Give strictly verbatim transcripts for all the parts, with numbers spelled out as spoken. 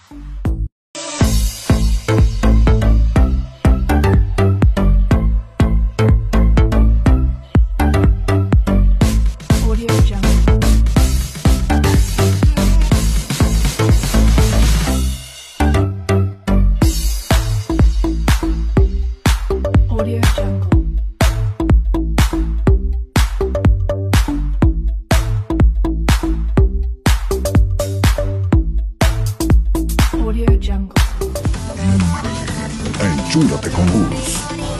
Enchúlate con Gus.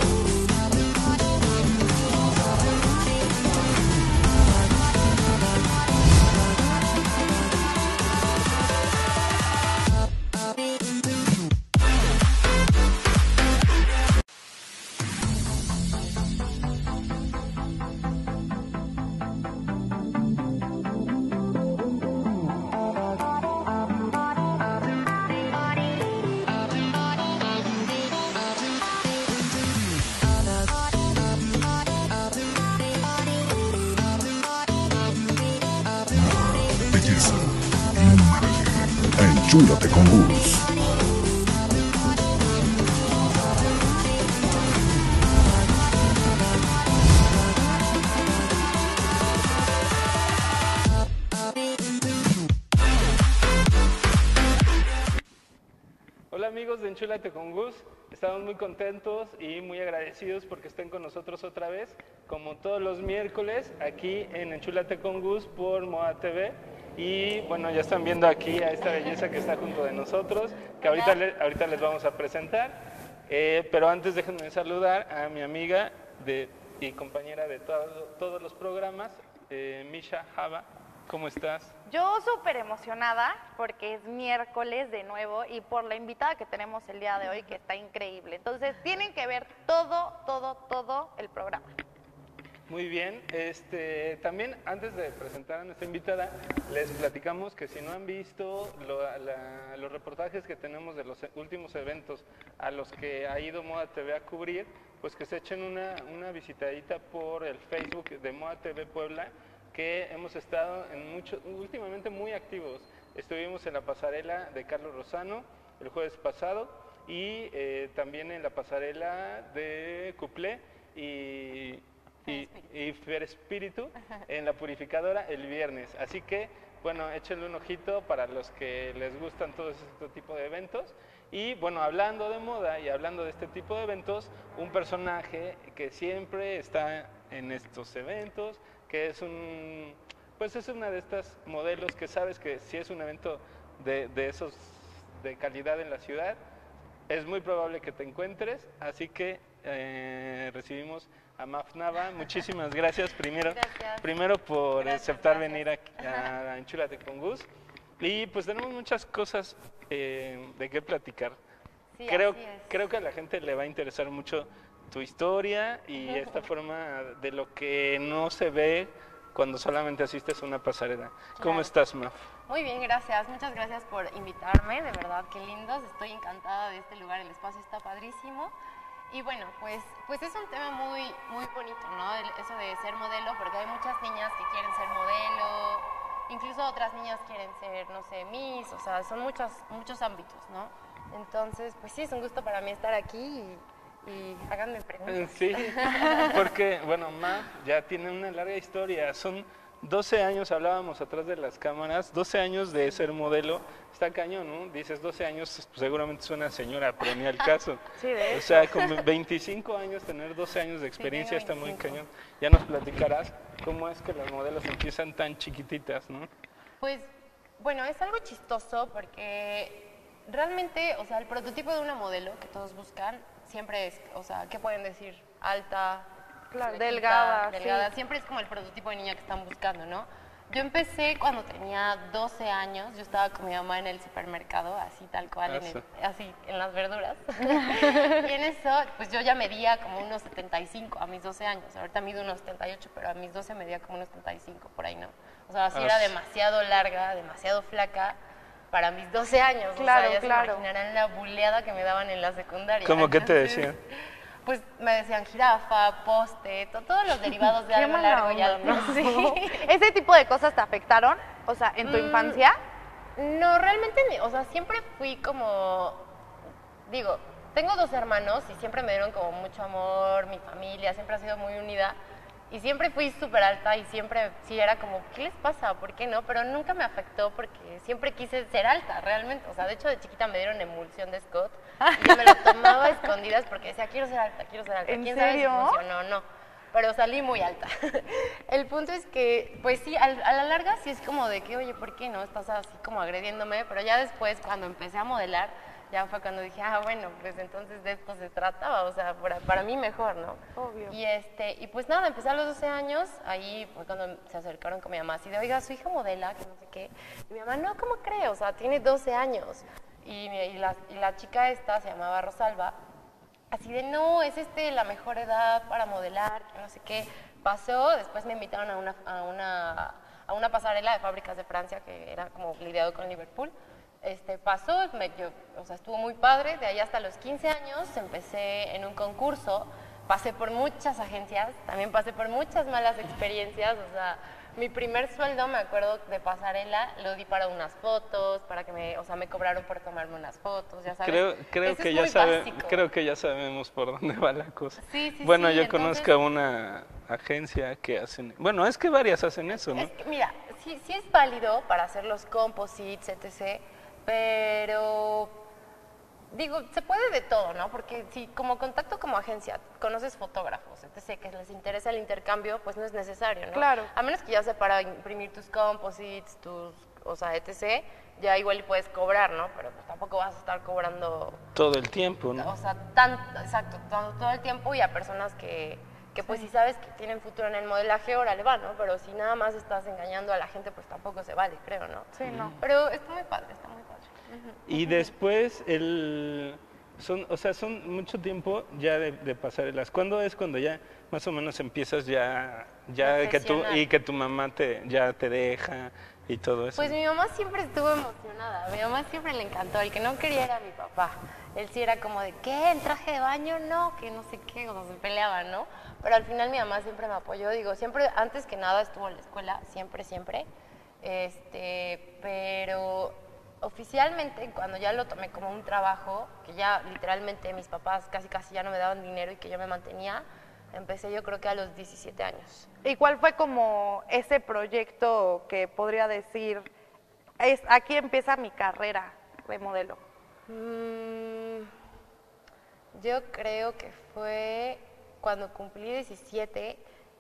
Belleza. Enchúlate con Gus. Hola amigos de Enchúlate con Gus, estamos muy contentos y muy agradecidos porque estén con nosotros otra vez, como todos los miércoles, aquí en Enchúlate con Gus por Moda T V. Y bueno, ya están viendo aquí a esta belleza que está junto de nosotros, que ahorita, le, ahorita les vamos a presentar. Eh, pero antes déjenme saludar a mi amiga de, y compañera de todo, todos los programas, eh, Misha Java. ¿Cómo estás? Yo súper emocionada porque es miércoles de nuevo y por la invitada que tenemos el día de hoy que está increíble. Entonces tienen que ver todo, todo, todo el programa. Muy bien, este, también antes de presentar a nuestra invitada, les platicamos que si no han visto lo, la, los reportajes que tenemos de los últimos eventos a los que ha ido Moda T V a cubrir, pues que se echen una, una visitadita por el Facebook de Moda T V Puebla, que hemos estado en mucho, últimamente muy activos. Estuvimos en la pasarela de Carlos Lozano el jueves pasado y eh, también en la pasarela de Cuplé y... y, y Fer Espíritu en la Purificadora el viernes. Así que, bueno, échenle un ojito para los que les gustan todo este tipo de eventos. Y bueno, hablando de moda y hablando de este tipo de eventos, un personaje que siempre está en estos eventos, que es un, pues es una de estas modelos que sabes que si es un evento de, de esos de calidad en la ciudad, es muy probable que te encuentres, así que eh, recibimos a Maf Nava. Muchísimas gracias primero, Gracias. primero por Gracias, aceptar gracias. venir aquí a, a Enchúlate con Gus. Y pues tenemos muchas cosas eh, de qué platicar. Sí, creo, así es. creo que a la gente le va a interesar mucho tu historia y esta forma de lo que no se ve cuando solamente asistes a una pasarela. ¿Cómo Claro. estás, Maf? Muy bien, gracias. Muchas gracias por invitarme, de verdad, qué lindos. Estoy encantada de este lugar, el espacio está padrísimo. Y bueno, pues, pues es un tema muy, muy bonito, ¿no? El- eso de ser modelo, porque hay muchas niñas que quieren ser modelo, incluso otras niñas quieren ser, no sé, Miss, o sea, son muchos, muchos ámbitos, ¿no? Entonces, pues sí, es un gusto para mí estar aquí y, y háganme preguntas. Sí, porque, bueno, Maf ya tiene una larga historia. Son doce años, hablábamos atrás de las cámaras, doce años de ser modelo. Está cañón, ¿no? Dices doce años, pues, seguramente es una señora, pero ni al caso. Sí, de O sea, con veinticinco años, tener doce años de experiencia tengo está muy veinticinco. cañón. Ya nos platicarás cómo es que las modelos empiezan tan chiquititas, ¿no? Pues, bueno, es algo chistoso porque realmente, o sea, el prototipo de una modelo que todos buscan siempre es, o sea, ¿qué pueden decir? Alta, Claro, flaquita, delgada, delgada. sí. Siempre es como el prototipo de niña que están buscando, ¿no? Yo empecé cuando tenía doce años, yo estaba con mi mamá en el supermercado, así tal cual, en el- así en las verduras. Y en eso, pues yo ya medía como unos setenta y cinco a mis doce años. Ahorita mido unos setenta y ocho, pero a mis doce medía como unos setenta y cinco, por ahí, ¿no? O sea, así Ah, era sí. demasiado larga, demasiado flaca para mis doce años. Claro, o sea, ya claro. se imaginarán la buleada que me daban en la secundaria. ¿Cómo que te Entonces, decían? Pues me decían jirafa, poste, to- todos los derivados de Qué algo mala largo y onda, alto. ¿no? Sí. ¿Ese tipo de cosas te afectaron? O sea, en tu Mm, infancia. No, realmente, ni- o sea, siempre fui como, digo, tengo dos hermanos y siempre me dieron como mucho amor, mi familia siempre ha sido muy unida y siempre fui súper alta y siempre sí era como, ¿qué les pasa? ¿Por qué no? Pero nunca me afectó porque siempre quise ser alta, realmente. O sea, de hecho de chiquita me dieron emulsión de Scott y yo me lo tomaba a escondidas porque decía, quiero ser alta, quiero ser alta. ¿En ¿Quién serio? sabe si funcionó o no? Pero salí muy alta. El punto es que, pues sí, al- a la larga sí es como de que, oye, ¿por qué no? Estás así como agrediéndome, pero ya después cuando empecé a modelar, ya fue cuando dije, ah, bueno, pues entonces de esto se trataba, o sea, para, para mí mejor, ¿no? Obvio. Y, este, y pues nada, empecé a los doce años, ahí fue cuando se acercaron con mi mamá, así de, oiga, su hija modela, que no sé qué. Y mi mamá, no, ¿cómo cree? O sea, tiene doce años. Y, y, la, y la chica esta se llamaba Rosalba, así de, no, es este la mejor edad para modelar, que no sé qué. Pasó, después me invitaron a una, a una, a una pasarela de fábricas de Francia, que era como lidiado con Liverpool. Este, pasó, me, yo, o sea, estuvo muy padre, de ahí hasta los quince años empecé en un concurso, pasé por muchas agencias, también pasé por muchas malas experiencias, o sea, mi primer sueldo, me acuerdo, de pasarela, lo di para unas fotos, para que me, o sea, me cobraron por tomarme unas fotos, ya sabes. Creo, creo Eso que es ya muy sabe, básico. creo que ya sabemos por dónde va la cosa. Sí, sí, bueno, sí, yo entonces- conozco una agencia que hacen, bueno, es que varias hacen eso, ¿no? Es que, mira, sí, sí es válido para hacer los composites, etcétera, pero digo, se puede de todo, ¿no? Porque si como contacto como agencia conoces fotógrafos, etcétera, que les interesa el intercambio, pues no es necesario, ¿no? Claro. A menos que ya sea para imprimir tus composites, tus, o sea, etcétera, ya igual puedes cobrar, ¿no? Pero pues tampoco vas a estar cobrando, Todo el tiempo, ¿no? o sea, tan, exacto, todo, todo el tiempo y a personas que, que pues si sabes que tienen futuro en el modelaje, órale va, ¿no? Pero si nada más estás engañando a la gente, pues tampoco se vale, creo, ¿no? Sí, no. Pero está muy padre, está muy padre. Y después el son, o sea, son mucho tiempo ya de, de pasarelas. ¿Cuándo es cuando ya más o menos empiezas ya ya que tú Profesional. y que tu mamá te ya te deja y todo eso? Pues mi mamá siempre estuvo emocionada, a mi mamá siempre le encantó, el que no quería era mi papá. Él sí era como de, ¿qué? ¿En traje de baño? No, que no sé qué, o sea, se peleaban, ¿no? Pero al final mi mamá siempre me apoyó, digo, siempre, antes que nada estuvo en la escuela, siempre, siempre. Este, pero oficialmente, cuando ya lo tomé como un trabajo, que ya literalmente mis papás casi casi ya no me daban dinero y que yo me mantenía, empecé yo creo que a los diecisiete años. ¿Y cuál fue como ese proyecto que podría decir, es aquí empieza mi carrera de modelo? Mm, yo creo que fue cuando cumplí diecisiete.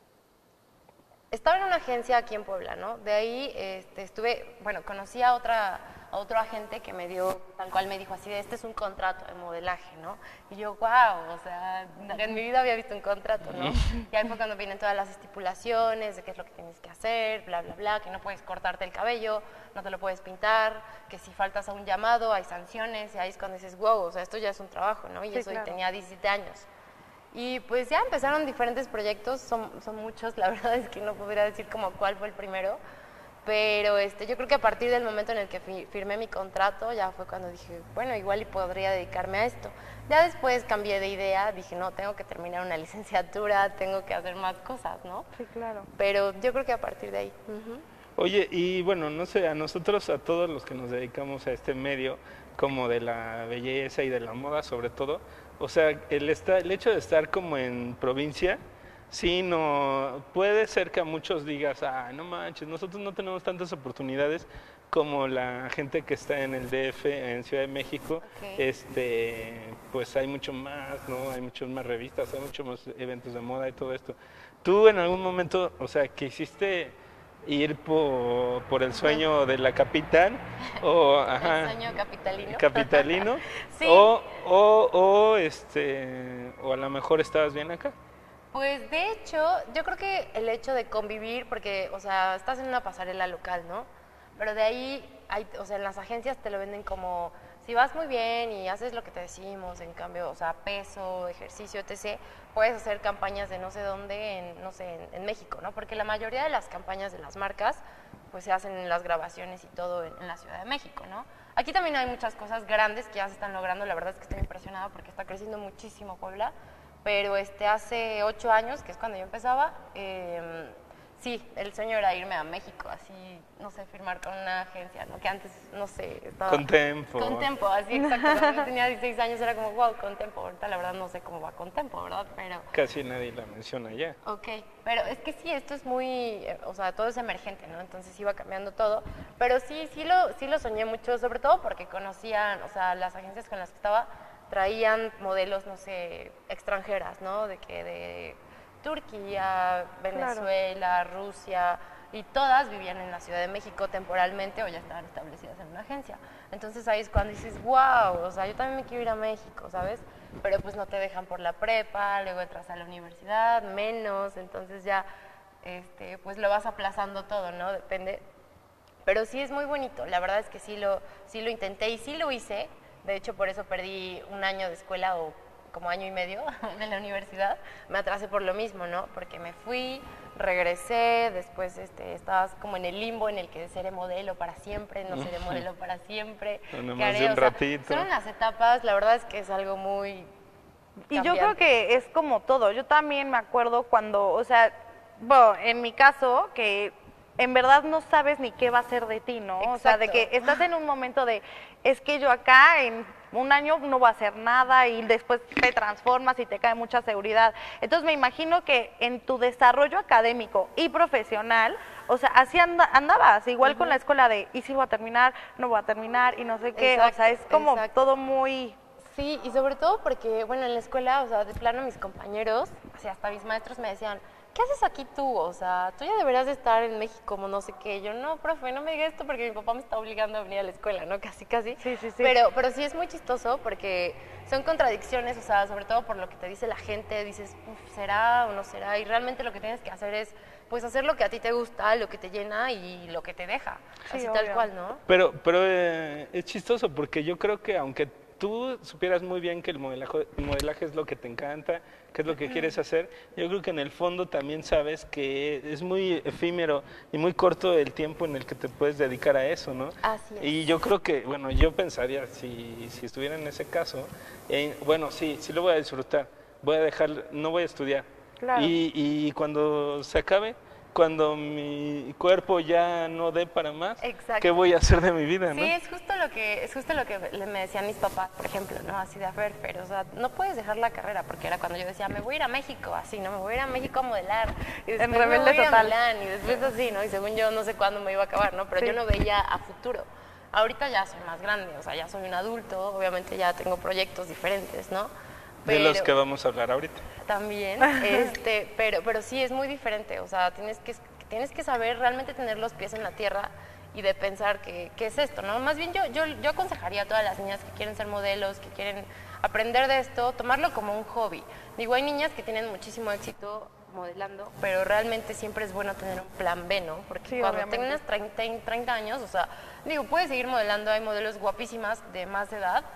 Estaba en una agencia aquí en Puebla, ¿no? De ahí este, estuve, bueno, conocí a otra, a otro agente que me dio, tal cual me dijo así, de, este es un contrato de modelaje, ¿no? Y yo, wow, o sea, en mi vida había visto un contrato, ¿no? Y ahí fue cuando vienen todas las estipulaciones de qué es lo que tienes que hacer, bla, bla, bla, que no puedes cortarte el cabello, no te lo puedes pintar, que si faltas a un llamado hay sanciones, y ahí es cuando dices, wow, o sea, esto ya es un trabajo, ¿no? Y Sí, eso, y claro. tenía diecisiete años. Y pues ya empezaron diferentes proyectos, son, son muchos, la verdad es que no podría decir como cuál fue el primero, pero este, yo creo que a partir del momento en el que fi- firmé mi contrato, ya fue cuando dije, bueno, igual y podría dedicarme a esto. Ya después cambié de idea, dije, no, tengo que terminar una licenciatura, tengo que hacer más cosas, ¿no? Sí, claro. Pero yo creo que a partir de ahí. Ujú. Oye, y bueno, no sé, a nosotros, a todos los que nos dedicamos a este medio, como de la belleza y de la moda sobre todo, o sea, el, esta- el hecho de estar como en provincia, sí, no, puede ser que a muchos digas, ah, no manches, nosotros no tenemos tantas oportunidades como la gente que está en el D F, en Ciudad de México, Ok. este, pues hay mucho más, ¿no? Hay muchas más revistas, hay muchos más eventos de moda y todo esto. ¿Tú en algún momento, o sea, quisiste ir por, por el sueño de la capital o ajá, El sueño capitalino. capitalino Sí. o, o, o este o a lo mejor estabas bien acá? Pues de hecho, yo creo que el hecho de convivir, porque, o sea, estás en una pasarela local, ¿no? Pero de ahí, hay, o sea, en las agencias te lo venden como, si vas muy bien y haces lo que te decimos, en cambio, o sea, peso, ejercicio, etcétera, puedes hacer campañas de no sé dónde, en, no sé, en, en México, ¿no? Porque la mayoría de las campañas de las marcas, pues se hacen en las grabaciones y todo en, en la Ciudad de México, ¿no? Aquí también hay muchas cosas grandes que ya se están logrando, la verdad es que estoy impresionada porque está creciendo muchísimo Puebla, pero este, hace ocho años, que es cuando yo empezaba, eh, sí, el sueño era irme a México, así, no sé, firmar con una agencia, ¿no? Que antes, no sé, estaba... Con Tempo. Con Tempo, así, exacto. Cuando yo tenía dieciséis años era como, wow, con Tempo. Ahorita la verdad no sé cómo va con Tempo, ¿verdad? Pero... Casi nadie la menciona ya. Ok, pero es que sí, esto es muy, eh, o sea, todo es emergente, ¿no? Entonces iba cambiando todo, pero sí, sí lo, sí lo soñé mucho, sobre todo porque conocían, o sea, las agencias con las que estaba traían modelos, no sé, extranjeras, ¿no? De que de Turquía, Venezuela, claro. Rusia, y todas vivían en la Ciudad de México temporalmente o ya estaban establecidas en una agencia. Entonces ahí es cuando dices, wow, o sea, yo también me quiero ir a México, ¿sabes? Pero pues no te dejan por la prepa, luego entras a la universidad, menos, entonces ya, este, pues lo vas aplazando todo, ¿no? Depende. Pero sí es muy bonito, la verdad es que sí lo, sí lo intenté y sí lo hice. De hecho, por eso perdí un año de escuela o como año y medio de la universidad. Me atrasé por lo mismo, ¿no? Porque me fui, regresé, después este, estabas como en el limbo en el que seré modelo para siempre, no seré modelo para siempre. No, más de un ratito. Son unas etapas, la verdad es que es algo muy Y yo creo que es como todo. Yo también me acuerdo cuando, o sea, bueno, en mi caso, que en verdad no sabes ni qué va a ser de ti, ¿no? Exacto. O sea, de que estás en un momento de, es que yo acá en un año no voy a hacer nada y después te transformas y te cae mucha seguridad. Entonces me imagino que en tu desarrollo académico y profesional, o sea, así anda, andabas, igual uh-huh. con la escuela de, ¿y si voy a terminar? No voy a terminar y no sé qué. Exacto, o sea, es como exacto. todo muy... Sí, y sobre todo porque, bueno, en la escuela, o sea, de plano mis compañeros, o sea, hasta mis maestros me decían, ¿qué haces aquí tú? O sea, tú ya deberías de estar en México, como no sé qué. Yo, no, profe, no me diga esto porque mi papá me está obligando a venir a la escuela, ¿no? Casi, casi. Sí, sí, sí. Pero, pero sí es muy chistoso porque son contradicciones, o sea, sobre todo por lo que te dice la gente, dices, ¿será o no será? Y realmente lo que tienes que hacer es, pues, hacer lo que a ti te gusta, lo que te llena y lo que te deja. Sí, así obvio. Tal cual, ¿no? Pero, pero eh, es chistoso porque yo creo que aunque tú supieras muy bien que el modelaje, el modelaje es lo que te encanta, que es lo que quieres hacer, yo creo que en el fondo también sabes que es muy efímero y muy corto el tiempo en el que te puedes dedicar a eso, ¿no? Así es. Y yo creo que, bueno, yo pensaría, si, si estuviera en ese caso, eh, bueno, sí, sí lo voy a disfrutar, voy a dejar, no voy a estudiar. Claro. Y, y cuando se acabe, cuando mi cuerpo ya no dé para más, exacto. ¿qué voy a hacer de mi vida, no? Sí, es justo lo que es justo lo que me decían mis papás, por ejemplo, ¿no? Así de, a ver, pero, o sea, no puedes dejar la carrera, porque era cuando yo decía, me voy a ir a México, así, ¿no? Me voy a ir a México a modelar, y después en me rebelde voy a ir total. a Milán, y después así, ¿no? Y según yo, no sé cuándo me iba a acabar, ¿no? Pero sí. yo no veía a futuro. Ahorita ya soy más grande, o sea, ya soy un adulto, obviamente ya tengo proyectos diferentes, ¿no? Pero, de los que vamos a hablar ahorita. También, este, pero, pero sí, es muy diferente, o sea, tienes que... Tienes que saber realmente tener los pies en la tierra y de pensar que, qué es esto, ¿no? Más bien yo, yo, yo aconsejaría a todas las niñas que quieren ser modelos, que quieren aprender de esto, tomarlo como un hobby. Digo, hay niñas que tienen muchísimo éxito modelando, pero realmente siempre es bueno tener un plan B, ¿no? Porque sí, cuando obviamente. tengas treinta, treinta años, o sea, digo, puedes seguir modelando, hay modelos guapísimas de más edad,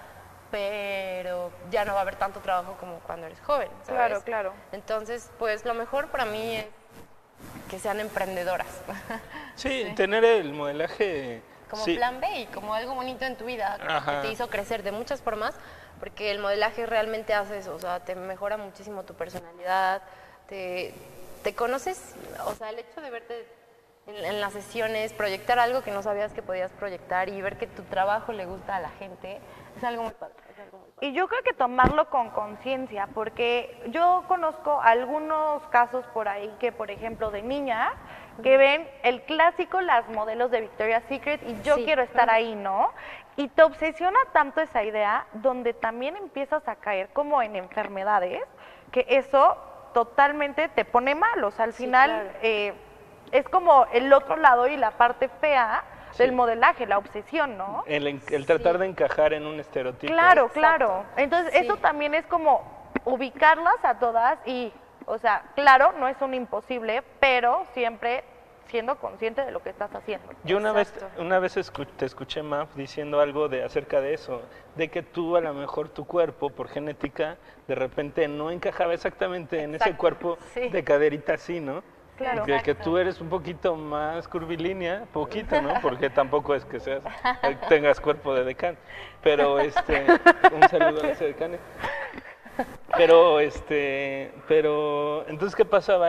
pero ya no va a haber tanto trabajo como cuando eres joven, ¿sabes? Claro, claro. Entonces, pues lo mejor para mí es que sean emprendedoras. Sí, sí, tener el modelaje... Como sí. plan B y como algo bonito en tu vida, Ajá. que te hizo crecer de muchas formas, porque el modelaje realmente hace eso, o sea, te mejora muchísimo tu personalidad, te, te conoces, o sea, el hecho de verte en, en las sesiones, proyectar algo que no sabías que podías proyectar y ver que tu trabajo le gusta a la gente, es algo muy padre. Y yo creo que tomarlo con conciencia, porque yo conozco algunos casos por ahí que, por ejemplo, de niñas que ven el clásico, las modelos de Victoria's Secret, y yo sí, quiero estar ahí, ¿no? Y te obsesiona tanto esa idea, donde también empiezas a caer como en enfermedades, que eso totalmente te pone mal, o sea, al sí, final claro. eh, es como el otro lado y la parte fea Sí. del modelaje, la obsesión, ¿no? El, el tratar sí. de encajar en un estereotipo. Claro, Exacto. claro. Entonces, Sí. eso también es como ubicarlas a todas y, o sea, claro, no es un imposible, pero siempre siendo consciente de lo que estás haciendo. Yo una vez, Exacto. una vez escu te escuché, Maf, diciendo algo de acerca de eso, de que tú a lo mejor tu cuerpo, por genética, de repente no encajaba exactamente en ese Exacto. cuerpo Sí. de caderita así, ¿no? Claro. Que, que tú eres un poquito más curvilínea, poquito, ¿no? Porque tampoco es que seas, eh, tengas cuerpo de decán. Pero este, un saludo a ese decán. Pero este, pero entonces ¿qué pasaba ahí?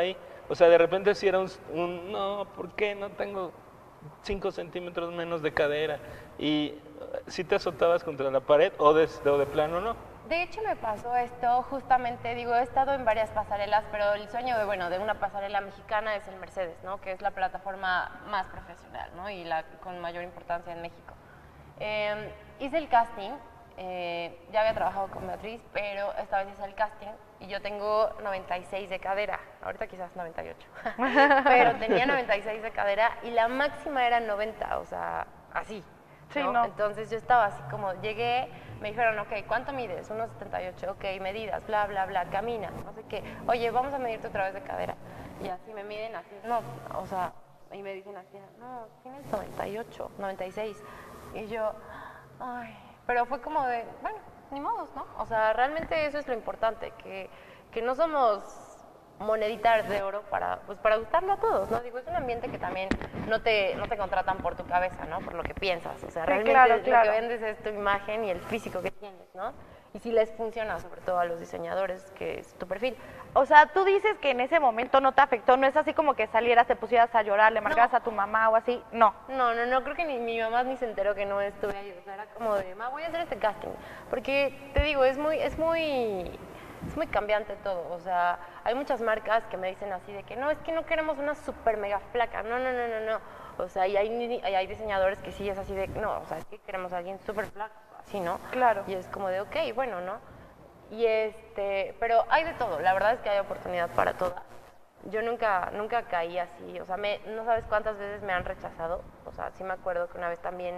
O sea, de repente si era un, un no, ¿por qué no tengo cinco centímetros menos de cadera? Y si te azotabas contra la pared o de, o de plano no. De hecho me pasó esto justamente, digo, he estado en varias pasarelas, pero el sueño de, bueno, de una pasarela mexicana es el Mercedes, ¿no? Que es la plataforma más profesional, ¿no? Y la con mayor importancia en México. Eh, hice el casting, eh, ya había trabajado con Beatriz, pero esta vez hice el casting y yo tengo noventa y seis de cadera, ahorita quizás noventa y ocho, pero tenía noventa y seis de cadera y la máxima era noventa, o sea, así. Sí, ¿no? no. Entonces yo estaba así como, llegué, me dijeron, ok, ¿cuánto mides? uno setenta y ocho, ok, medidas, bla, bla, bla, camina, no sé qué. Oye, vamos a medirte otra vez de cadera. Y así me miden, así, no, o sea, y me dicen así, no, tienes noventa y ocho, noventa y seis. Y yo, ay, pero fue como de, bueno, ni modos, ¿no? O sea, realmente eso es lo importante, que, que no somos moneditas de oro para, pues, para gustarle a todos, ¿no? Digo, es un ambiente que también no te, no te contratan por tu cabeza, ¿no? Por lo que piensas, o sea, Sí, realmente claro, lo claro. que vendes es tu imagen y el físico que tienes, ¿no? Y si les funciona, sobre todo a los diseñadores, que es tu perfil. O sea, tú dices que en ese momento no te afectó, no es así como que salieras, te pusieras a llorar, le marcaras a tu mamá o así, no. No, no, no, creo que ni mi mamá ni se enteró que no estuve ahí, o sea, era como de, ma, voy a hacer este casting, porque te digo, es muy, es muy, es muy cambiante todo, o sea, hay muchas marcas que me dicen así de que no, es que no queremos una super mega flaca, no, no, no, no, no, o sea, y hay, ni- hay diseñadores que sí es así de, no, o sea, es que queremos a alguien súper flaco, así, ¿no? Claro. Y es como de, ok, bueno, ¿no? Y este, pero hay de todo, la verdad es que hay oportunidad para todas. Yo nunca, nunca caí así, o sea, me, no sabes cuántas veces me han rechazado, o sea, sí me acuerdo que una vez también,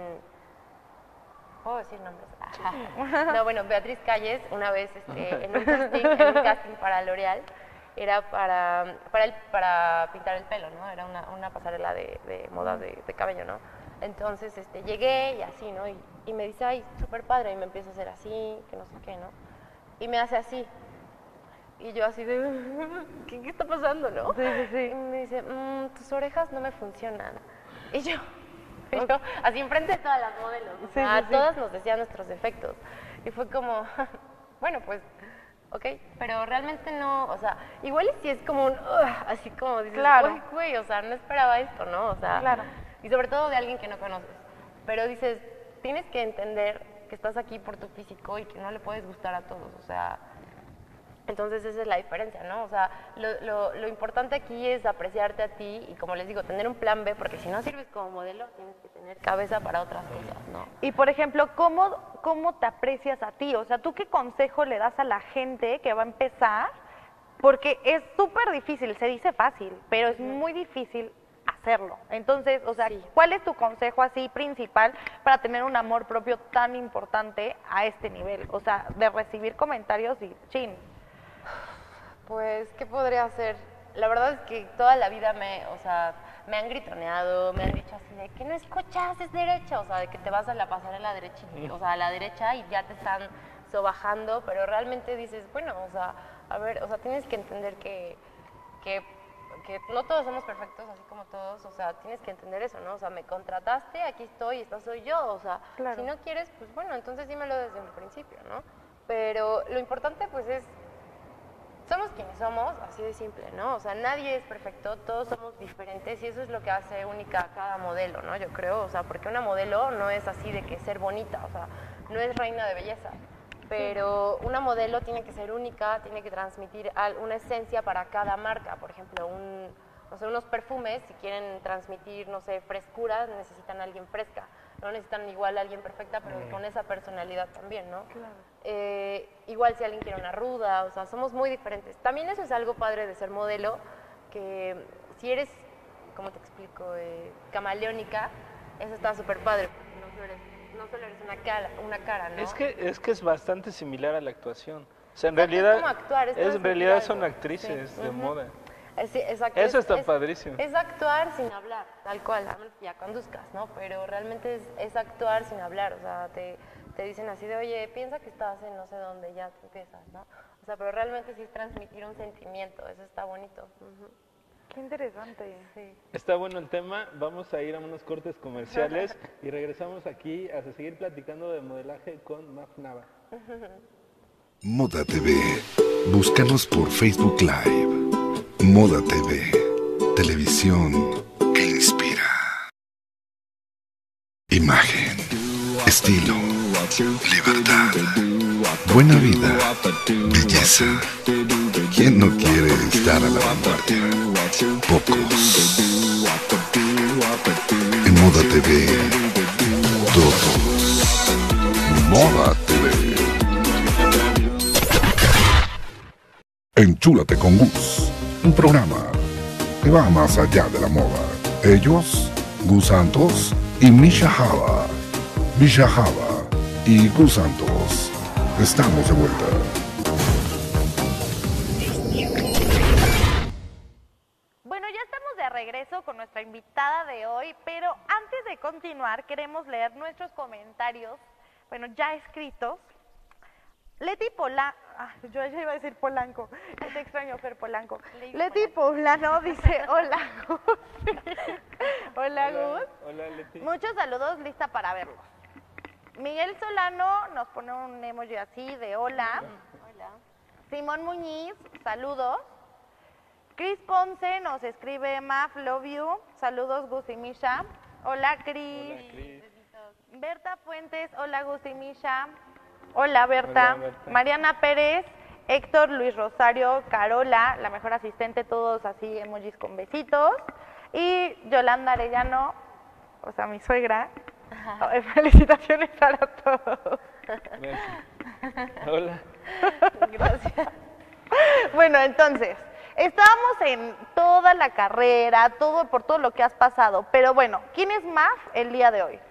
¿puedo decir nombres? No, bueno, Beatriz Calles, una vez este, en, un casting, en un casting para L'Oreal, era para, para, el, para pintar el pelo, ¿no? Era una, una pasarela de, de moda de, de cabello, ¿no? Entonces, este, llegué y así, ¿no? Y, y me dice, ay, súper padre, y me empieza a hacer así, que no sé qué, ¿no? Y me hace así. Y yo así de, ¿qué, qué está pasando, no? Sí, sí, sí. Y me dice, "Mm, tus orejas no me funcionan". Y yo, y yo así enfrente de todas las modelos, o Sí, sea, sí, sí. todas nos decían nuestros defectos. Y fue como, bueno, pues, ok, pero realmente no, o sea, igual y si es como un, "Ugh", así como dices, Claro. "Uy, güey, o sea, no esperaba esto, ¿no? O sea, Claro. y sobre todo de alguien que no conoces. Pero dices, tienes que entender que estás aquí por tu físico y que no le puedes gustar a todos, o sea, entonces esa es la diferencia, ¿no? O sea, lo, lo, lo importante aquí es apreciarte a ti y, como les digo, tener un plan B, porque si no sirves como modelo, tienes que tener cabeza para otras cosas, ¿no? Y por ejemplo, ¿cómo, ¿cómo te aprecias a ti? O sea, ¿tú qué consejo le das a la gente que va a empezar? Porque es súper difícil, se dice fácil, pero es muy difícil hacerlo. Entonces, o sea, Sí. ¿cuál es tu consejo así principal para tener un amor propio tan importante a este nivel? O sea, de recibir comentarios y chin. Pues, ¿qué podría hacer? La verdad es que toda la vida me, o sea, me han gritoneado, me han dicho así de que no escuchas, es derecha, o sea, de que te vas a la pasarela derecha, o sea, a la derecha y ya te están sobajando, pero realmente dices, bueno, o sea, a ver, o sea, tienes que entender que, que, que no todos somos perfectos, así como todos, o sea, tienes que entender eso, ¿no? O sea, me contrataste, aquí estoy, esta soy yo, o sea, Claro. si no quieres, pues bueno, entonces dímelo desde el principio, ¿no? Pero lo importante, pues, es somos quienes somos, así de simple, ¿no? O sea, nadie es perfecto, todos somos diferentes y eso es lo que hace única a cada modelo, ¿no? Yo creo, o sea, porque una modelo no es así de que ser bonita, o sea, no es reina de belleza, pero una modelo tiene que ser única, tiene que transmitir al- una esencia para cada marca, por ejemplo, un, no sé, unos perfumes, si quieren transmitir, no sé, frescura, necesitan a alguien fresca, no necesitan igual a alguien perfecta, pero con esa personalidad también, ¿no? Claro. Eh, igual si alguien quiere una ruda, o sea, somos muy diferentes. También eso es algo padre de ser modelo, que si eres, ¿cómo te explico? Eh, camaleónica, eso está súper padre, porque no solo eres, no solo eres una, cara, una cara, ¿no? Es que, es que es bastante similar a la actuación. O sea, en Exacto, es realidad, como actuar, es es- en transmitir realidad algo. son actrices Sí. de Ujú. moda. Eh, sí, exacto. Eso es- está es- padrísimo. Es actuar sin hablar, tal cual, a menos que ya conduzcas, ¿no? Pero realmente es, es actuar sin hablar, o sea, te, te dicen así de, oye, piensa que estás en no sé dónde, ya te empiezas, ¿no? O sea, pero realmente sí es transmitir un sentimiento, eso está bonito. Ujú. Qué interesante. Sí. Está bueno el tema, vamos a ir a unos cortes comerciales y regresamos aquí a seguir platicando de modelaje con Maf Nava. Moda T V. Búscanos por Facebook Live. Moda T V, televisión que inspira. Imagen, estilo, libertad, buena vida, belleza. ¿Quién no quiere estar a la vanguardia? Pocos. En Moda T V, todos. Moda T V. Enchúlate con Gus, un programa que va más allá de la moda. Ellos, Gus Santos y Misha Haba. Misha Haba y Gus Santos. Estamos de vuelta. Bueno, ya estamos de regreso con nuestra invitada de hoy, pero antes de continuar queremos leer nuestros comentarios, bueno, ya escritos. Leti Polanco, ah, yo ya iba a decir Polanco, te extraño, Fer Polanco. Leti Poblano dice, hola Gus. Hola Gus. Hola, Leti. Muchos saludos, lista para verlos. Miguel Solano nos pone un emoji así de hola. Hola. Simón Muñiz, saludos. Cris Ponce nos escribe Maf, love you. Saludos Gus y Misha. Hola Cris. Hola, Cris. Berta Fuentes, hola Gus y Misha. Hola Berta. Hola, Berta. Mariana Pérez, Héctor Luis Rosario, Carola, la mejor asistente, todos así emojis con besitos. Y Yolanda Arellano, o sea, mi suegra. Felicitaciones para todos. Gracias. Hola. Gracias. Bueno, entonces, estábamos en toda la carrera, todo por todo lo que has pasado, pero bueno, ¿quién es Maf el día de hoy?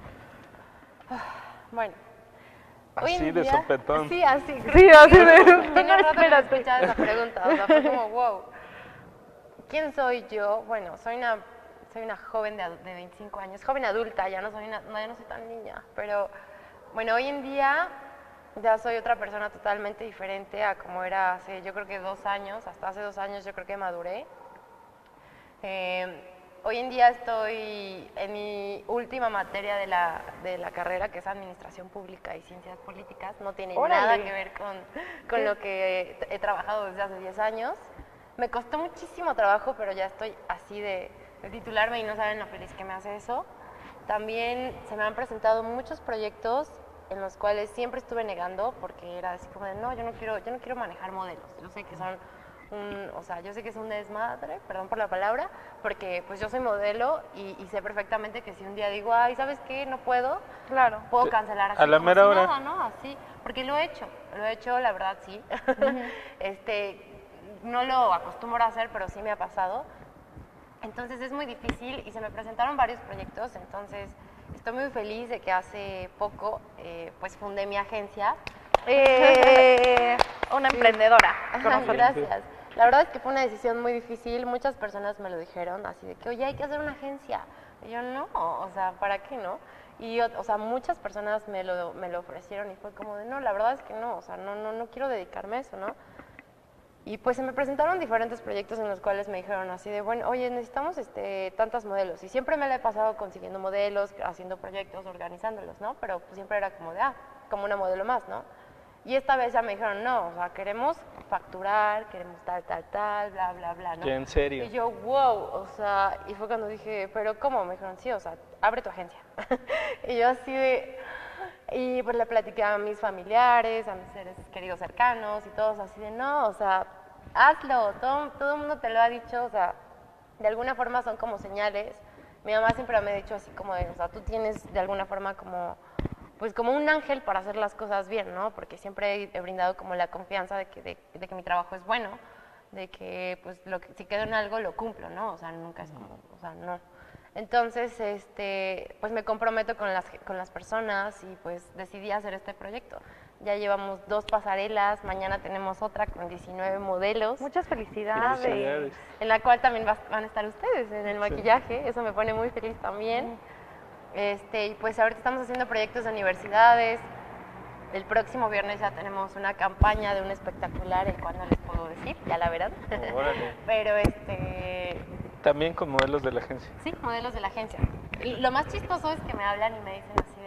Bueno. hoy Así en de día- sopetón. Sí, así. Sí, así de... Tenía rato de Espérate. escuchar esa pregunta, o sea, fue como, wow. ¿Quién soy yo? Bueno, soy una, soy una joven de, adu- de veinticinco años, joven adulta, ya no soy una, no, ya no soy tan niña, pero bueno, hoy en día ya soy otra persona totalmente diferente a como era hace, yo creo que dos años, hasta hace dos años yo creo que maduré. Eh, hoy en día estoy en mi última materia de la, de la carrera, que es Administración Pública y Ciencias Políticas. No tiene Órale. nada que ver con, con lo que he, he trabajado desde hace diez años. Me costó muchísimo trabajo, pero ya estoy así de, de titularme y no saben lo feliz que me hace eso. También se me han presentado muchos proyectos en los cuales siempre estuve negando porque era así como de no, yo no quiero, yo no quiero manejar modelos. Yo sé que son un, o sea, yo sé que es un desmadre, perdón por la palabra, porque pues yo soy modelo y, y sé perfectamente que si un día digo, ay, ¿sabes qué? No puedo, Claro. puedo Sí, cancelar así a la como mera si hora. nada, ¿no? Así, porque lo he hecho, lo he hecho, la verdad sí. este, no lo acostumbro a hacer, pero sí me ha pasado. Entonces es muy difícil y se me presentaron varios proyectos, entonces estoy muy feliz de que hace poco pues pues fundé mi agencia. Eh, una emprendedora. con Ajá, nosotros. gracias. La verdad es que fue una decisión muy difícil, muchas personas me lo dijeron, así de que, oye, hay que hacer una agencia. Y yo, no, o sea, ¿para qué no? Y, o, o sea, muchas personas me lo, me lo ofrecieron y fue como de, no, la verdad es que no, o sea, no, no, no quiero dedicarme a eso, ¿no? Y pues se me presentaron diferentes proyectos en los cuales me dijeron así de, bueno, oye, necesitamos este, tantos modelos. Y siempre me la he pasado consiguiendo modelos, haciendo proyectos, organizándolos, ¿no? Pero pues siempre era como de, ah, como una modelo más, ¿no? Y esta vez ya me dijeron, no, o sea, queremos facturar, queremos tal, tal, tal, bla, bla, bla, ¿no? Ya, en serio. Y yo, wow, o sea, y fue cuando dije, pero ¿cómo? Me dijeron, sí, o sea, abre tu agencia. Y yo así de, y pues le platiqué a mis familiares, a mis seres queridos cercanos y todos así de, no, o sea, hazlo, todo, todo el mundo te lo ha dicho, o sea, de alguna forma son como señales. Mi mamá siempre me ha dicho así como de, o sea, tú tienes de alguna forma como, pues como un ángel para hacer las cosas bien, ¿no? Porque siempre he, he brindado como la confianza de que, de, de que mi trabajo es bueno, de que pues lo que, si quedo en algo lo cumplo, ¿no? O sea, nunca es como, o sea, no. Entonces, este, pues me comprometo con las, con las personas y pues decidí hacer este proyecto. Ya llevamos dos pasarelas, mañana tenemos otra con diecinueve modelos. Muchas felicidades. Felicidades. En la cual también vas- van a estar ustedes en el maquillaje, eso me pone muy feliz también. Este, y pues ahorita estamos haciendo proyectos de universidades. El próximo viernes ya tenemos una campaña de un espectacular, el cual no les puedo decir, ya la verán. Órale. Pero este, También con modelos de la agencia. sí, modelos de la agencia. Y lo más chistoso es que me hablan y me dicen así de,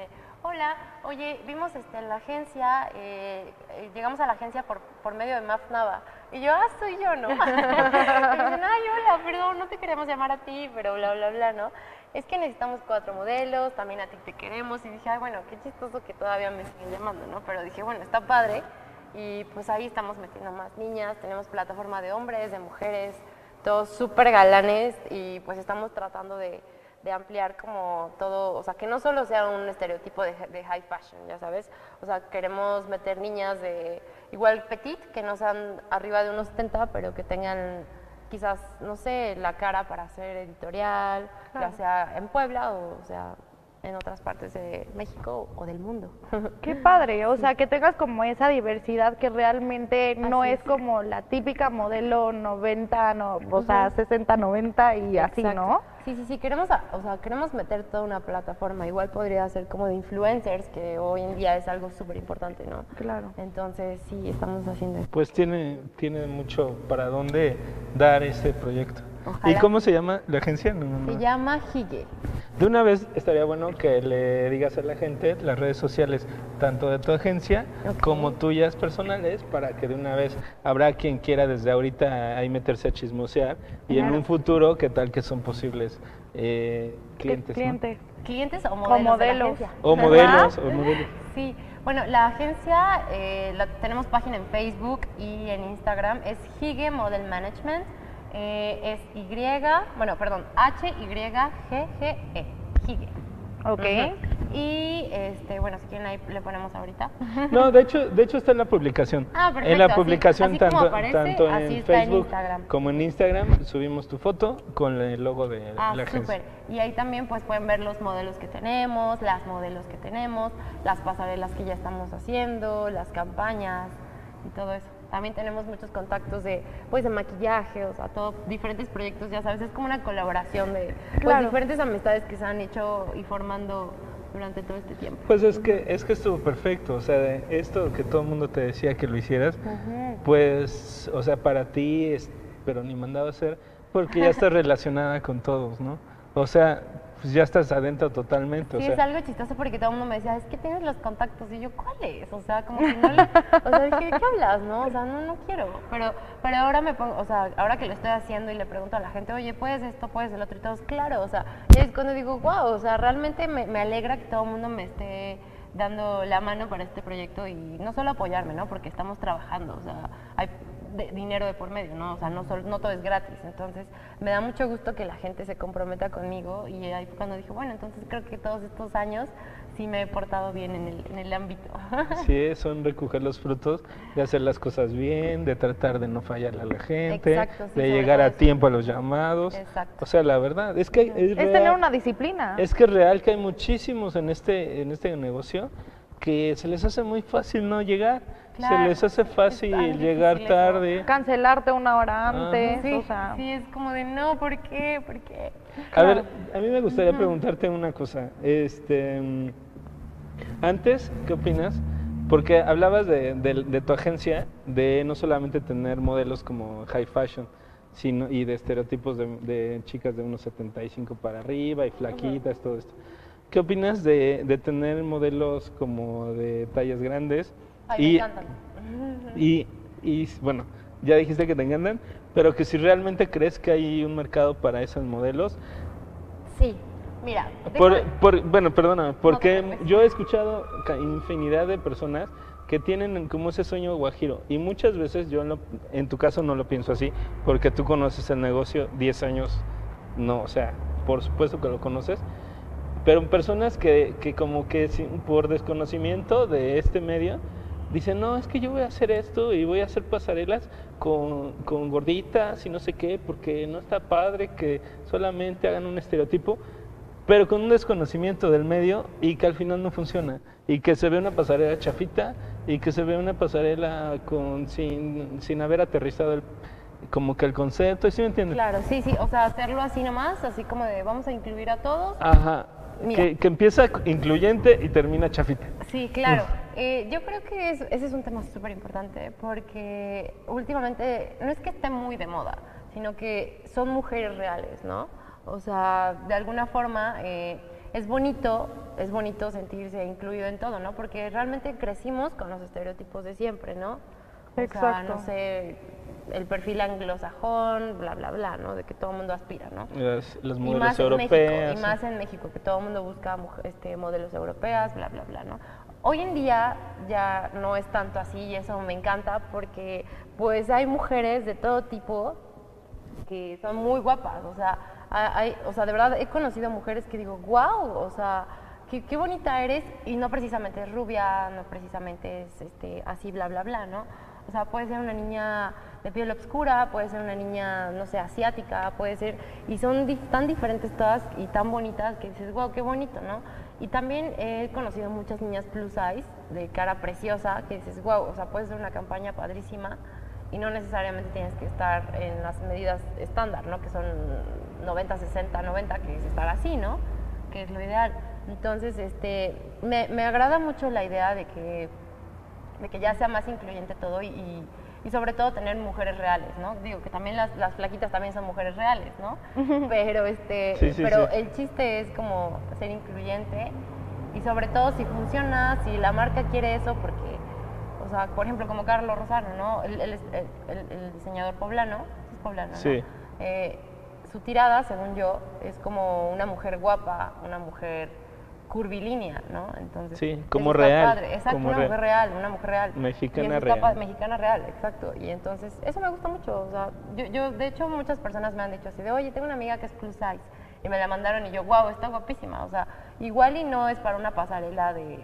hola, oye, vimos este, en la agencia, eh, eh, llegamos a la agencia por, por medio de Maf Nava. Y yo, ah, soy yo, ¿no? Y me dicen, ay, hola, perdón, no te queremos llamar a ti, pero bla, bla, bla, ¿no? Es que necesitamos cuatro modelos, también a ti te queremos. Y dije, ay, bueno, qué chistoso que todavía me siguen llamando, ¿no? Pero dije, bueno, está padre. Y pues ahí estamos metiendo más niñas, tenemos plataforma de hombres, de mujeres, todos súper galanes y pues estamos tratando de, de ampliar como todo, o sea, que no solo sea un estereotipo de, de high fashion, ya sabes, o sea, queremos meter niñas de igual petit, que no sean arriba de unos setenta, pero que tengan quizás, no sé, la cara para hacer editorial, claro. Ya sea en Puebla o, o sea, en otras partes de México o del mundo. Qué padre, o sí. sea, que tengas como esa diversidad que realmente no así es, es como la típica modelo noventa, no, o uh-huh. sea, sesenta, noventa y así, exacto. ¿no? Sí, sí, sí, queremos, o sea, queremos meter toda una plataforma, igual podría ser como de influencers, que hoy en día es algo súper importante, ¿no? Claro. Entonces, sí, estamos haciendo esto. Pues tiene, tiene mucho para dónde dar ese proyecto. Ojalá. ¿Y cómo se llama la agencia? No, no, no. Se llama Hige. De una vez estaría bueno que le digas a la gente las redes sociales, tanto de tu agencia okay. como tuyas personales, para que de una vez habrá quien quiera desde ahorita ahí meterse a chismosear y claro. en un futuro, ¿qué tal que son posibles eh, clientes? Clientes. ¿No? ¿Clientes o modelos? O modelos. O modelos, o modelos. Sí, bueno, la agencia, eh, la, tenemos página en Facebook y en Instagram, es Hige Model Management. Eh, es Y, bueno, perdón, H Y G G E, Hige. Ok. Uh-huh. Y, este, bueno, si quieren ahí le ponemos ahorita. No, de hecho, de hecho está en la publicación. Ah, perfecto. En la publicación, así, así tanto, aparece, tanto en Facebook en como en Instagram, subimos tu foto con el logo de ah, la agencia. Súper. Y ahí también pues pueden ver los modelos que tenemos, las modelos que tenemos, las pasarelas que ya estamos haciendo, las campañas y todo eso. También tenemos muchos contactos de, pues, de maquillaje, o sea, todo, diferentes proyectos, ya sabes, es como una colaboración de pues, claro. diferentes amistades que se han hecho y formando durante todo este tiempo. Pues es que es que estuvo perfecto, o sea, de esto que todo el mundo te decía que lo hicieras, uh-huh. pues, o sea, para ti, es, pero ni mandado a hacer, porque ya estás relacionada con todos, ¿no? O sea, pues ya estás adentro totalmente. Sí, o sea. Es algo chistoso porque todo el mundo me decía, es que tienes los contactos, y yo, ¿cuáles? O sea, como que no le, o sea, dije, ¿de qué hablas, no? O sea, no, no quiero, pero, pero ahora me pongo, o sea, ahora que lo estoy haciendo y le pregunto a la gente, oye, ¿puedes esto, puedes el otro? Y todos, claro, o sea, y es cuando digo, wow, o sea, realmente me, me alegra que todo el mundo me esté dando la mano para este proyecto y no solo apoyarme, ¿no? Porque estamos trabajando, o sea, hay de dinero de por medio, ¿no? O sea, no, solo, no todo es gratis. Entonces, me da mucho gusto que la gente se comprometa conmigo y ahí fue cuando dije, bueno, entonces creo que todos estos años sí me he portado bien en el, en el ámbito. Sí, son recoger los frutos de hacer las cosas bien, de tratar de no fallarle a la gente, exacto, sí, de llegar a eso. tiempo a los llamados. Exacto. O sea, la verdad, es que es, es real, tener una disciplina. Es que es real que hay muchísimos en este, en este negocio que se les hace muy fácil no llegar. Claro, se les hace fácil llegar tarde. Eso. Cancelarte una hora antes. Sí, o sea. sí, es como de no, ¿por qué? ¿Por qué? A Claro. ver, a mí me gustaría preguntarte una cosa. Este, antes, ¿qué opinas? Porque hablabas de, de, de tu agencia, de no solamente tener modelos como high fashion, sino y de estereotipos de, de chicas de unos setenta y cinco para arriba y flaquitas, uh-huh. todo esto. ¿Qué opinas de, de tener modelos como de tallas grandes? Ay, y, me encantan. Y, y, bueno, ya dijiste que te encantan, pero que si realmente crees que hay un mercado para esos modelos. Sí, mira. Por, por, bueno, perdona, porque no, yo he escuchado infinidad de personas que tienen como ese sueño guajiro y muchas veces yo en, lo, en tu caso no lo pienso así, porque tú conoces el negocio diez años, no, o sea, por supuesto que lo conoces, pero personas que, que como que por desconocimiento de este medio dicen, no, es que yo voy a hacer esto y voy a hacer pasarelas con, con gorditas y no sé qué, porque no está padre que solamente hagan un estereotipo, pero con un desconocimiento del medio y que al final no funciona, y que se ve una pasarela chafita y que se ve una pasarela con sin, sin haber aterrizado el, como que el concepto, ¿sí me entiendes? Claro, sí, sí, o sea, hacerlo así nomás, así como de vamos a incluir a todos. Ajá. Que, que empieza incluyente y termina chafita. Sí, claro. Eh, yo creo que es, ese es un tema súper importante porque últimamente no es que esté muy de moda, sino que son mujeres reales, ¿no? O sea, de alguna forma eh, es bonito, es bonito sentirse incluido en todo, ¿no? Porque realmente crecimos con los estereotipos de siempre, ¿no? O sea, Exacto. no sé, el perfil anglosajón, bla, bla, bla, ¿no? De que todo el mundo aspira, ¿no? Las, las Y modelos más en europeas. México, y más en México, que todo el mundo busca mujer- este, modelos europeas, bla, bla, bla, ¿no? Hoy en día ya no es tanto así y eso me encanta porque pues hay mujeres de todo tipo que son muy guapas, o sea, hay, o sea, de verdad he conocido mujeres que digo, wow, o sea, qué, qué bonita eres y no precisamente es rubia, no precisamente es este, así, bla, bla, bla, ¿no? O sea, puede ser una niña de piel oscura, puede ser una niña, no sé, asiática, puede ser, y son dif- tan diferentes todas y tan bonitas que dices, wow, qué bonito, ¿no? Y también he conocido muchas niñas plus size, de cara preciosa, que dices, wow, o sea, puede ser una campaña padrísima y no necesariamente tienes que estar en las medidas estándar, ¿no? Que son noventa, sesenta, noventa, que es estar así, ¿no? Que es lo ideal. Entonces, este, me, me agrada mucho la idea de que de que ya sea más incluyente todo y, y, y sobre todo tener mujeres reales, ¿no? Digo que también las, las flaquitas también son mujeres reales, ¿no? Pero, este, Sí, sí, pero sí. el chiste es como ser incluyente y sobre todo si funciona, si la marca quiere eso, porque, o sea, por ejemplo, como Carlos Rosano, ¿no? Él, él es el, el- el diseñador poblano, es poblano, ¿no? Sí. Eh, su tirada, según yo, es como una mujer guapa, una mujer curvilínea, ¿no? Entonces, Sí, eso como está real, padre. Exacto, como una real. mujer real, una mujer real. Mexicana Y eso está real. pa- Mexicana real, exacto. Y entonces, eso me gusta mucho. O sea, yo, yo, de hecho, muchas personas me han dicho así de, oye, tengo una amiga que es plus size. Y me la mandaron y yo, wow, está guapísima. O sea, igual y no es para una pasarela de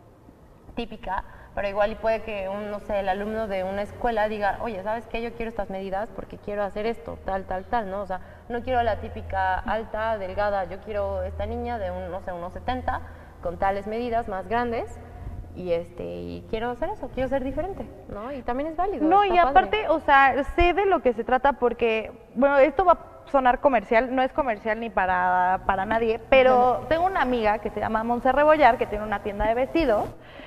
típica, pero igual y puede que un, no sé, el alumno de una escuela diga, oye, ¿sabes qué? Yo quiero estas medidas porque quiero hacer esto, tal, tal, tal, ¿no? O sea, no quiero la típica alta, delgada, yo quiero esta niña de un, no sé, unos setenta, con tales medidas más grandes, y este, y quiero hacer eso, quiero ser diferente, ¿no? Y también es válido. No, está y padre. aparte, o sea, sé de lo que se trata porque, bueno, esto va a sonar comercial, no es comercial ni para, para nadie, pero tengo una amiga que se llama Montse Rebollar, que tiene una tienda de vestidos,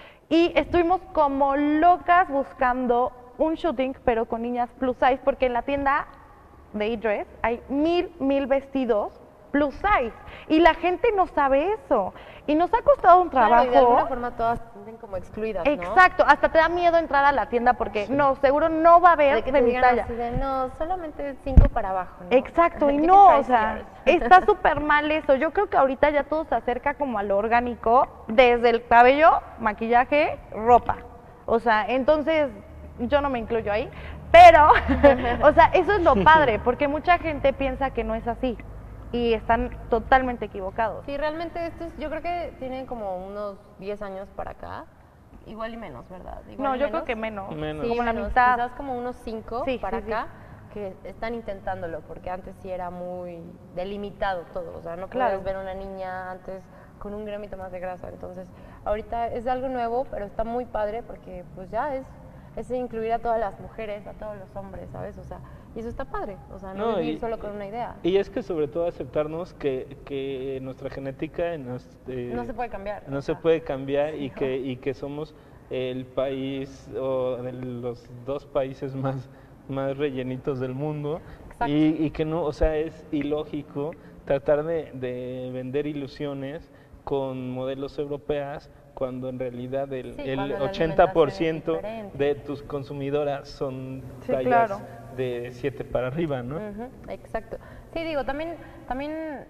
y estuvimos como locas buscando un shooting, pero con niñas plus size, porque en la tienda de eDress hay mil, mil vestidos plus size, y la gente no sabe eso, y nos ha costado un Claro, trabajo. y de alguna forma todas se sienten como excluidas, ¿no? Exacto, hasta te da miedo entrar a la tienda porque no, seguro no va a haber De que de te mi digan talla. así de, no, solamente cinco para abajo, ¿no? Exacto, y You can no, try o sea, yours. está súper mal eso. Yo creo que ahorita ya todo se acerca como a lo orgánico, desde el cabello, maquillaje, ropa. O sea, entonces yo no me incluyo ahí, pero, o sea, eso es lo padre, porque mucha gente piensa que no es así y están totalmente equivocados. Sí, realmente estos, yo creo que tienen como unos diez años para acá, igual y menos, ¿verdad? Igual No, y yo creo que menos, Menos. Sí, como la menos, mitad. quizás como unos cinco Sí, para sí, sí. acá, que están intentándolo, porque antes sí era muy delimitado todo, o sea, no Claro. podías ver una niña antes con un gramito más de grasa, entonces ahorita es algo nuevo, pero está muy padre porque pues ya es, es incluir a todas las mujeres, a todos los hombres, ¿sabes? O sea, y eso está padre, o sea, no, No, vivir y- solo con una idea. Y es que sobre todo aceptarnos que, que nuestra genética nos, eh, No se puede cambiar. no o se sea. puede cambiar y que, y que somos el país o de los dos países más, más rellenitos del mundo Exacto. y, y que no, o sea, es ilógico tratar de, de vender ilusiones con modelos europeas cuando en realidad el, Sí, el cuando la ochenta por alimentación es ciento diferente. de tus consumidoras son Sí, tallas claro. de siete para arriba, ¿no? Ujú, exacto. Sí, digo, también, también,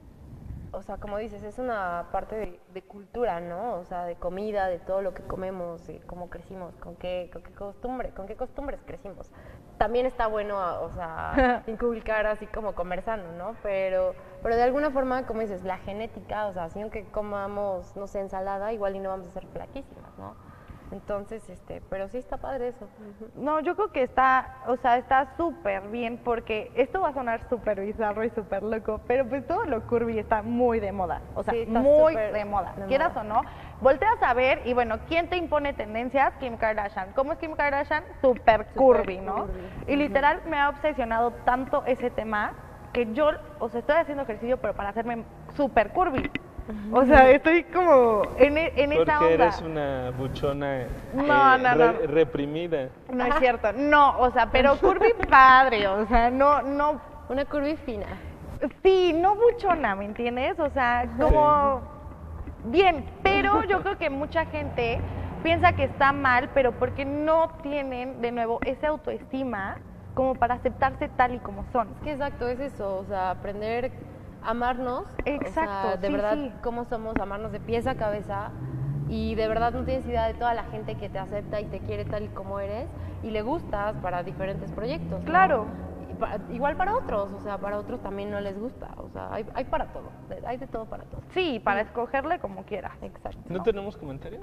o sea, como dices, es una parte de, de cultura, ¿no? O sea, de comida, de todo lo que comemos, de cómo crecimos, con qué, con qué costumbre, con qué costumbres crecimos. También está bueno, o sea, inculcar así como comer sano, ¿no? Pero, pero de alguna forma, como dices, la genética, o sea, si aunque comamos, no sé, ensalada, igual y no vamos a ser flaquísimas, ¿no? Entonces, este, pero sí está padre eso. Ujú. No, yo creo que está, o sea, está súper bien porque esto va a sonar súper bizarro y súper loco, pero pues todo lo curvy está muy de moda, o sea, Sí, está muy súper de moda, de quieras moda. o no. Volteas a ver y bueno, ¿quién te impone tendencias? Kim Kardashian. ¿Cómo es Kim Kardashian? Súper curvy, ¿no? curvy, Y literal me ha obsesionado tanto ese tema que yo, o sea, estoy haciendo ejercicio pero para hacerme súper curvy. O sea, estoy como en, e- en esa Porque onda. eres una buchona eh, No, no, re- no. reprimida. No es cierto, no, o sea, pero curvy padre, o sea, no, no, Una curvy fina. Sí, no buchona, ¿me entiendes? O sea, como bien, pero yo creo que mucha gente piensa que está mal, pero porque no tienen, de nuevo, esa autoestima como para aceptarse tal y como son. Es que exacto, es eso, o sea, aprender a amarnos. Exacto, o sea, de sí, verdad, sí. cómo somos, amarnos de pies a cabeza. Y de verdad no tienes idea de toda la gente que te acepta y te quiere tal y como eres y le gustas para diferentes proyectos, ¿no? Claro. Y pa- igual para otros, o sea, para otros también no les gusta, o sea, hay, hay para todo, de- hay de todo para todo. Sí, para escogerle como quieras. Exacto. ¿No tenemos comentarios?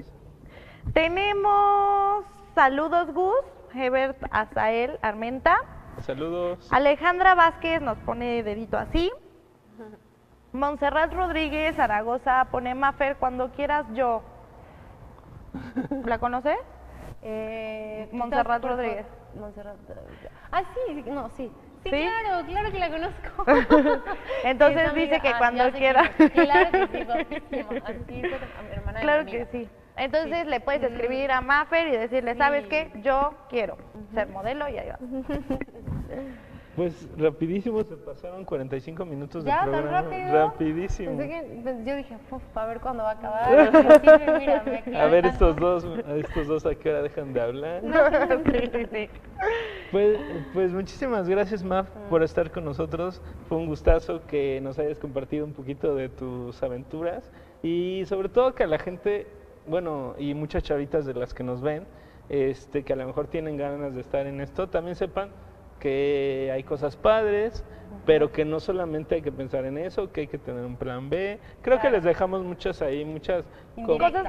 Tenemos saludos, Gus, Hebert Azael Armenta. Saludos. Alejandra Vázquez nos pone dedito así. Montserrat Rodríguez Zaragoza pone Mafer, cuando quieras yo. ¿La conoces? Eh, Montserrat por- por- Rodríguez. Montserrat. Ah, sí, no, sí. Sí, ¿Sí? claro, claro que la conozco. Entonces Es amiga- dice que ah, cuando ya sé quiera. quién es. Claro que sí, guapísima. Así es a mi hermana y Claro mi que amiga. sí. Entonces Sí. le puedes escribir a Mafer y decirle, ¿sabes Sí. qué? Yo quiero ser modelo y ahí va. Pues rapidísimo se pasaron cuarenta y cinco minutos de ¿Ya tan programa. rápido? Rapidísimo. Pensé que, pues, yo dije, "Uf, a ver cuándo va a acabar". Sí, mírame aquí, A ver tanto. estos dos, a estos dos a qué hora dejan de hablar. Sí, sí, sí. Pues, pues muchísimas gracias, Maf, por estar con nosotros. Fue un gustazo que nos hayas compartido un poquito de tus aventuras y sobre todo que a la gente, bueno, y muchas chavitas de las que nos ven, este, que a lo mejor tienen ganas de estar en esto, también sepan que hay cosas padres, pero que no solamente hay que pensar en eso, que hay que tener un plan B. Creo que Claro. les dejamos muchas ahí, muchas como- Indirectas.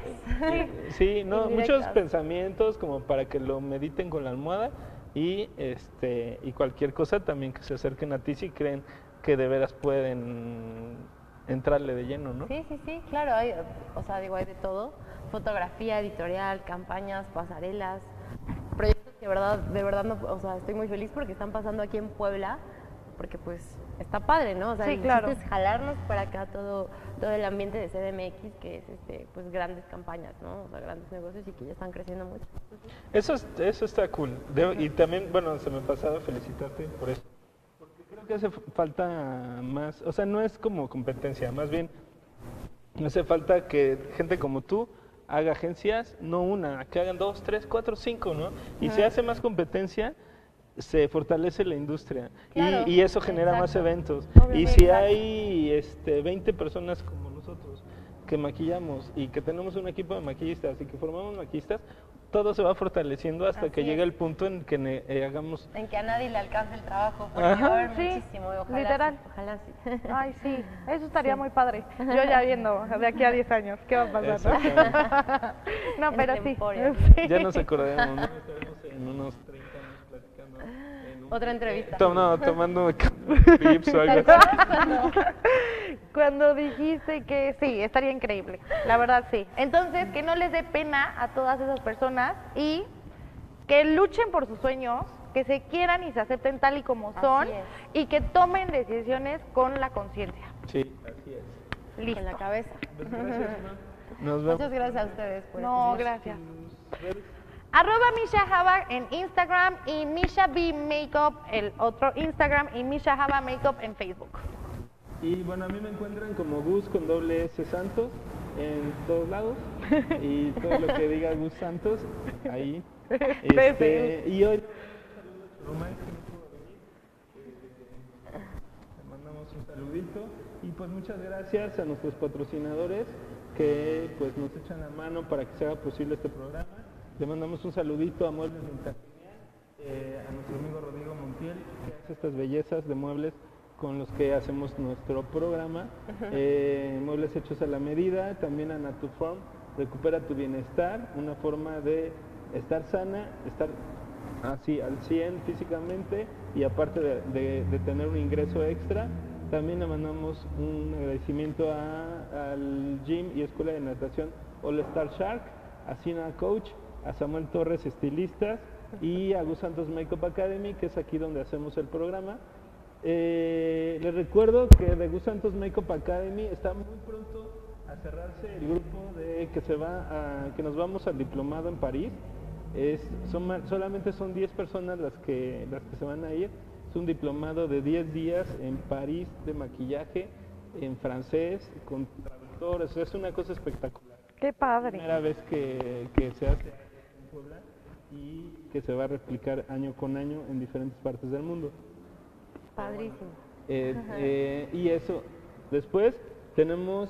Sí, no, muchos Indirectas. pensamientos como para que lo mediten con la almohada y este y cualquier cosa también que se acerquen a ti si creen que de veras pueden entrarle de lleno, ¿no? Sí, sí, sí, claro, hay, o sea, digo, hay de todo. Fotografía, editorial, campañas, pasarelas, proyectos que de verdad, de verdad, no, o sea, estoy muy feliz porque están pasando aquí en Puebla, porque pues está padre, ¿no? O sea, Sí, el claro. chiste es jalarnos para acá todo, todo el ambiente de C D M X, que es este, pues grandes campañas, ¿no? O sea, grandes negocios y que ya están creciendo mucho. Eso es- eso está cool. De- y también, bueno, se me pasaba felicitarte por eso. Porque creo que hace f- falta más, o sea, no es como competencia, más bien hace falta que gente como tú haga agencias, no una, que hagan dos, tres, cuatro, cinco, ¿no? Y se hace más competencia, se fortalece la industria y- Claro, y, eso genera más exacto. eventos. Obviamente, Y si exacto. hay este, veinte personas como nosotros que maquillamos y que tenemos un equipo de maquillistas y que formamos maquillistas, todo se va fortaleciendo hasta Así que es. llegue el punto en que ne- eh, hagamos... En que a nadie le alcance el trabajo, porque Ajá. va a haber Sí, muchísimo, y ojalá literal. sí, ojalá sí. Ay, sí, eso estaría muy padre. Yo ya viendo de aquí a diez años, ¿qué va a pasar? Exactamente. No, En pero sí. Temporia. Sí. Ya nos acordaremos, ¿no? Estaremos en unos treinta años platicando. en un- Otra entrevista. To- no, tomando clips o algo así. Cuando dijiste que sí, estaría increíble, la verdad sí. Entonces, que no les dé pena a todas esas personas y que luchen por sus sueños, que se quieran y se acepten tal y como Así son es. y que tomen decisiones con la conciencia. Sí, así es. Listo. Con la cabeza. Pues gracias, ¿no? Nos vemos. Muchas gracias a ustedes por No, escuchar. gracias. Arroba Misha Java en Instagram y Misha B Makeup, el otro Instagram, y Misha Java Makeup en Facebook. Y bueno, a mí me encuentran como Gus con doble S Santos en todos lados. Y todo lo que diga Gus Santos, ahí. Este, y hoy Román, que no pudo venir, eh, le mandamos un saludito. Y pues muchas gracias a nuestros patrocinadores que pues nos echan la mano para que se haga posible este programa. Le mandamos un saludito a Muebles Montaña, eh, a nuestro amigo Rodrigo Montiel, que hace estas bellezas de muebles con los que hacemos nuestro programa. Eh, muebles hechos a la medida, también a Natuform, Recupera tu Bienestar, una forma de estar sana, estar así al cien físicamente y aparte de, de- de tener un ingreso extra. También le mandamos un agradecimiento a- al gym y escuela de natación All Star Shark, a Sina Coach, a Samuel Torres, estilistas, y a Gus Santos Makeup Academy, que es aquí donde hacemos el programa. Eh, les recuerdo que de Gus Santos Makeup Academy está muy pronto a cerrarse el grupo de que se va a, que nos vamos al diplomado en París. Es, son, ma- solamente son diez personas las que, las que se van a ir. Es un diplomado de diez días en París de maquillaje, en francés, con traductores. Es una cosa espectacular. Qué padre. Primera vez que, que se hace en Puebla y que se va a replicar año con año en diferentes partes del mundo. Padrísimo. Eh, eh, y eso, después tenemos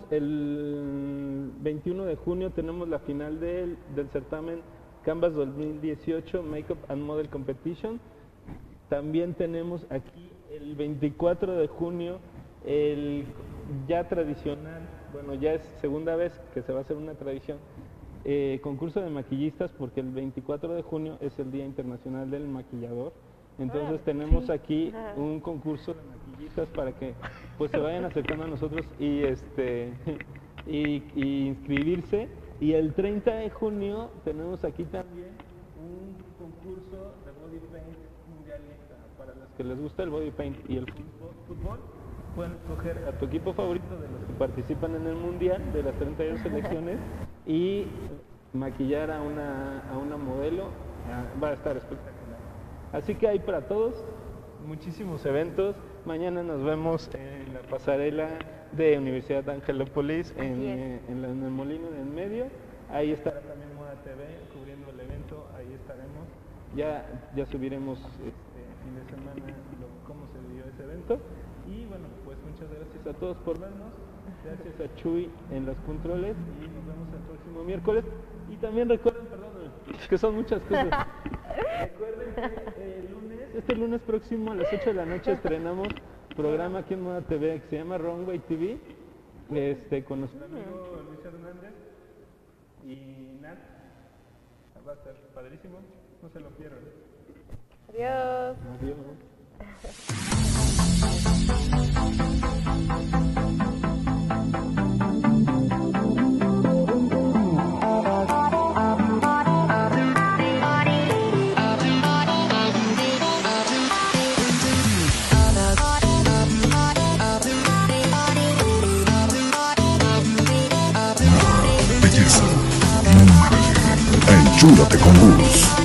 el veintiuno de junio, tenemos la final del, del certamen Canvas dos mil dieciocho Makeup and Model Competition. También tenemos aquí el veinticuatro de junio el ya tradicional, bueno, ya es segunda vez que se va a hacer una tradición, eh, concurso de maquillistas, porque el veinticuatro de junio es el Día Internacional del Maquillador. Entonces tenemos aquí un concurso de maquillistas para que pues se vayan acercando a nosotros y este y, y inscribirse. Y el treinta de junio tenemos aquí también un concurso de body paint mundialista. Para los que les gusta el body paint y el fútbol, pueden escoger a tu equipo favorito de los que participan en el mundial de las treinta y dos selecciones y maquillar a una, a una modelo. Va a estar espectacular. Así que hay para todos, muchísimos eventos. Mañana nos vemos en la pasarela de Universidad de Angelópolis, en, eh, en, la, en el Molino en el medio. Ahí estará también Moda T V cubriendo el evento, ahí estaremos. Ya, ya subiremos este fin de semana lo, cómo se dio ese evento. Y bueno, pues muchas gracias a todos por vernos. Gracias a Chuy en los controles y nos vemos el próximo miércoles. Y también recuerden, perdón, que son muchas cosas. Recuerden que el lunes, este lunes próximo a las ocho de la noche estrenamos programa aquí en Moda T V que se llama Runway T V, este, con nuestro amigo Luis Hernández y Nat. Va a estar padrísimo, no se lo pierdan. Adiós. Adiós. Enchúlate con Gus.